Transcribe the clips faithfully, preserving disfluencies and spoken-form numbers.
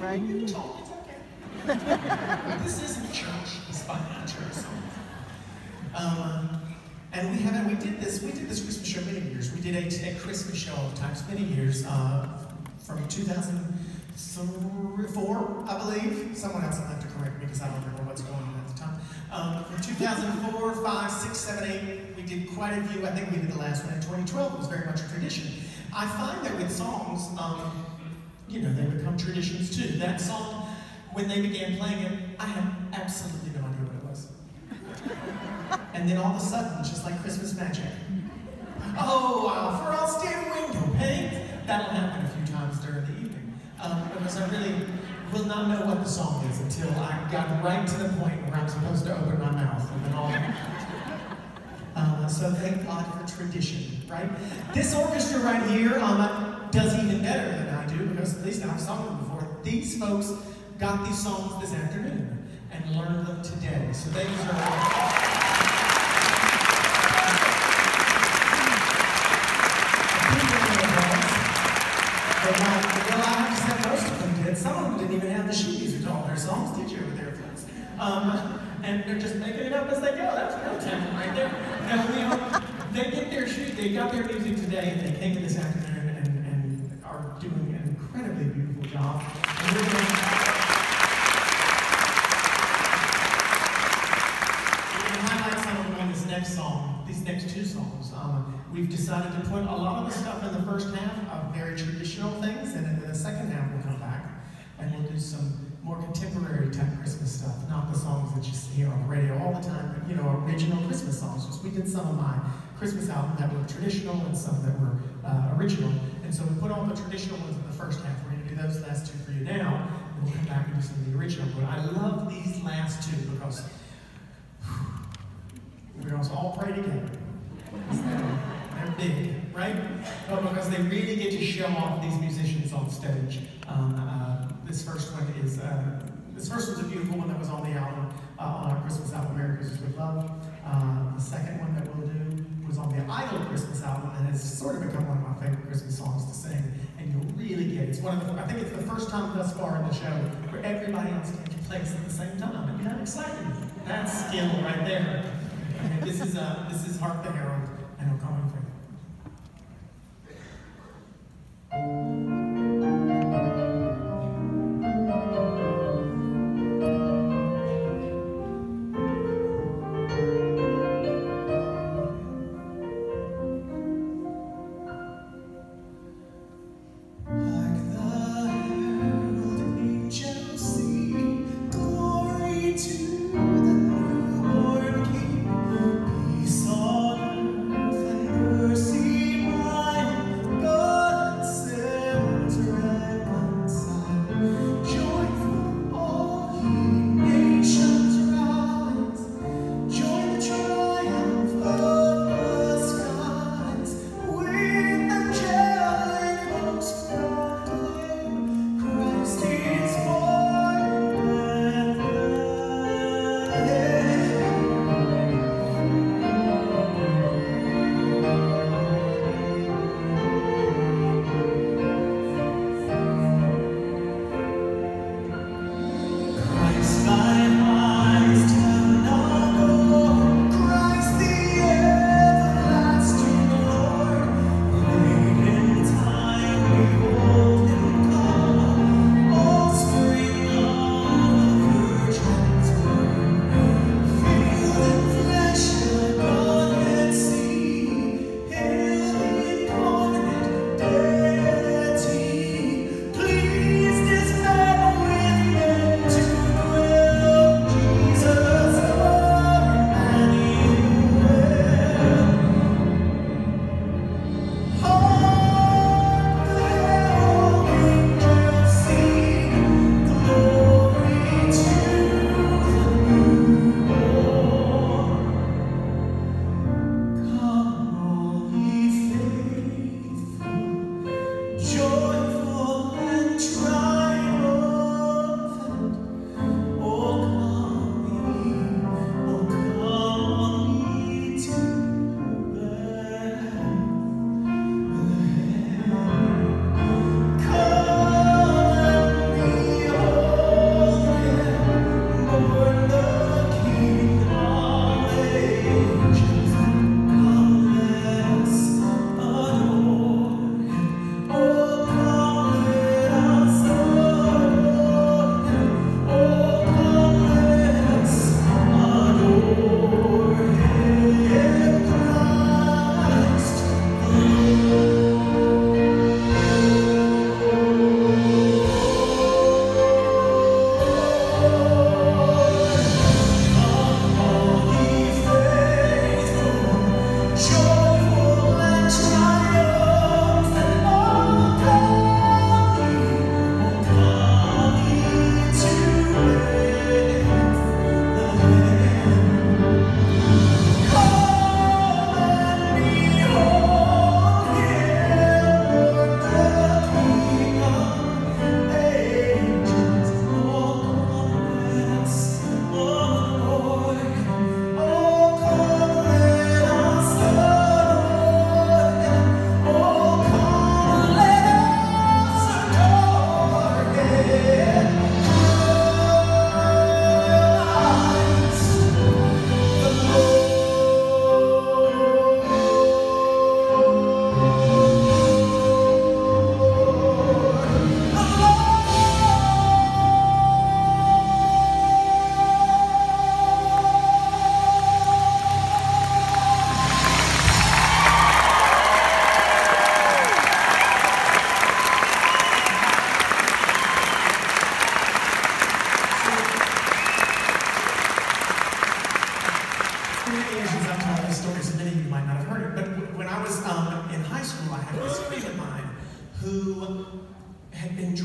right? You can talk, it's okay. This isn't church, it's financial song. Um, and we haven't, we did this, we did this Christmas show many years. We did a, a Christmas show of times, many years, uh, from two thousand four, I believe. Someone else will have to correct me because I don't remember what's going on at the time. Um, from two thousand four, five, six, seven, eight, we did quite a few. I think we did the last one in twenty twelve. It was very much a tradition. I find that with songs, um, you know, they become traditions too. That song, when they began playing it, I had absolutely no idea what it was. And then all of a sudden, just like Christmas magic, oh, wow, for all staring window panes. That'll happen a few times during the evening. Um, because I really will not know what the song is until I got right to the point where I'm supposed to open my mouth. And then all uh, so thank God for tradition, right? This orchestra right here um, does even better than I do, because at least I've sung them before. These folks got these songs this afternoon and learned them today. So they deserve Well, I have to say most of them did. Some of them didn't even have the sheet music to all their songs, did you, with their friends? Um, and they're just making it up as they go. That's real talent right there. And, you know, they get their sheet, they got their music today, and they came in this afternoon and, and are doing an incredibly beautiful job. And we're going to highlight some of them on this next song, these next two songs. Um, we've decided to put a lot of the stuff in the first half of very traditional things, and in the second half we'll come back and we'll do some more contemporary type Christmas stuff, not the songs that you hear on the radio all the time, but you know, original Christmas songs. Just we did some of my Christmas album that were traditional and some that were uh, original, and so we put all the traditional ones in the first half. We're going to do those last two for you now, and we'll come back and do some of the original. But I love these last two because we're going to all pray together. They're big, right? But because they really get to show off these musicians on stage. Um, uh, this first one is, uh, this first one's a beautiful one that was on the album, uh, on our Christmas album, Merry Christmas with Love. Uh, the second one that we'll do was on the Idol Christmas album, and has sort of become one of my favorite Christmas songs to sing. And you'll really get it. It's one of the, I think it's the first time thus far in the show where everybody on stage plays at the same time. And you're not excited. That's skill right there. And this is, uh, this is Hark the Herald, and we're coming for you. Peace on earth and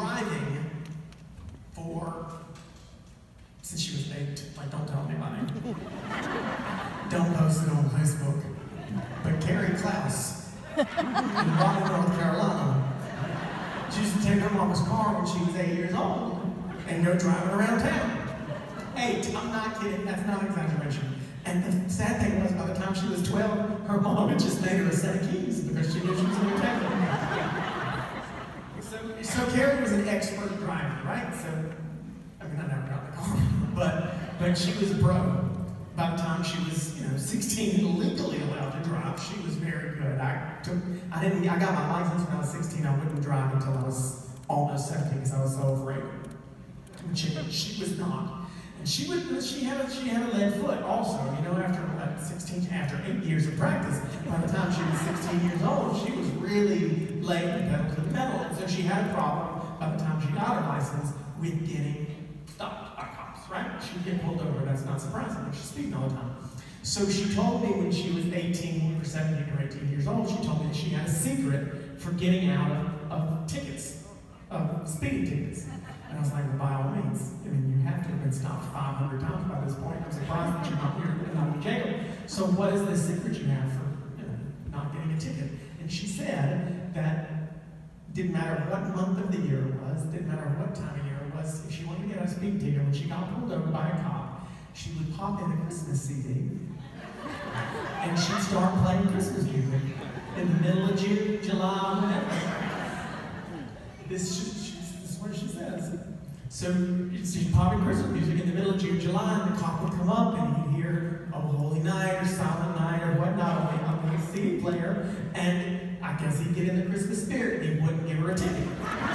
driving for, since she was eight, like don't tell anybody. Don't post it on Facebook. But Carrie Klaus in Raleigh, North Carolina, she used to take her mama's car when she was eight years old and go driving around town. Eight, I'm not kidding, that's not an exaggeration. And the sad thing was, by the time she was twelve, her mom had just made her a set of keys because she knew she was going to take them. So, so Carrie was an expert driver, right? So, I mean, I never got in the car, but, but she was a pro. By the time she was, you know, sixteen, legally allowed to drive, she was very good. I took, I didn't, I got my license when I was sixteen. I wouldn't drive until I was almost seventeen because I was so afraid. She, she was not. And she would, she had a, she had a lead foot also. You know, after uh, sixteen, after eight years of practice, by the time she was sixteen years old, she was really laying pedal to the metal. And so she had a problem by the time she got her license with getting stopped by cops, right? She'd get pulled over. That's not surprising. She's speeding all the time. So she told me when she was eighteen or seventeen or eighteen years old, she told me that she had a secret for getting out of, of tickets, of speeding tickets. And I was like, well, by all means. I mean, you have to have been stopped five hundred times by this point. I'm surprised that you're not here and not in jail. So what is the secret you have for, you know, not getting a ticket? And she said that didn't matter what month of the year it was, didn't matter what time of year it was, if she wanted to get a speeding ticket, when she got pulled over by a cop, she would pop in a Christmas C D and she'd start playing Christmas music in the middle of June, July, whatever. This, she, this is what she says. So she'd pop in Christmas music in the middle of June, July, and the cop would come up and he'd hear "Oh Holy Night" or "Silent Night" or whatnot on the, on the C D player, and I guess he'd get in the Christmas spirit and he wouldn't give her a ticket.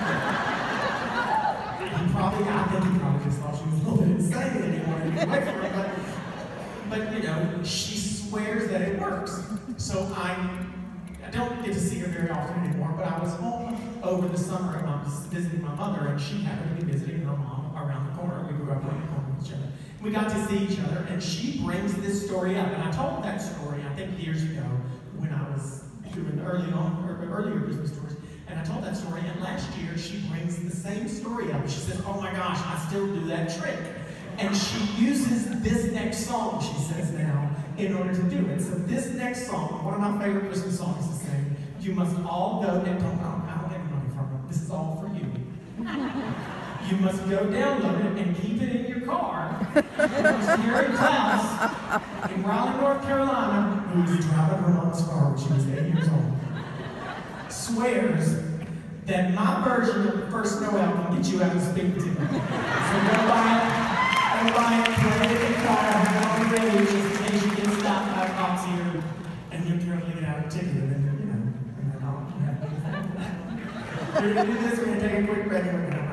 He probably, I think he probably just thought she was a little bit insane and he wanted to get away from her, but, but you know, she swears that it works. So I, I don't get to see her very often anymore, but I was home over the summer and I was visiting my mother and she happened to be visiting her mom around the corner. We grew up around the corner with each other. We got to see each other and she brings this story up. And I told that story, I think years ago, when I was doing early on, or earlier Christmas tours. And I told that story, and last year she brings the same story up. She says, oh my gosh, I still do that trick. And she uses this next song, she says now, in order to do it. So this next song, one of my favorite Christmas songs to sing, you must all go, and don't, I don't get any money from it, this is all for you. You must go download it and keep it in your car. There's Carrie Klaus in Raleigh, North Carolina, who was driving her mom's car when she was eight years old, swears that my version of the first Noel can get you out of the speeding ticket. So go buy it, go buy it, play it in your car, have it on the radio just in case you get stopped by cops here, and you'll carefully get out of the ticket, and then, you know, and then I'll have a good thing. We're going to do this, we're going to take a quick break, and we're going to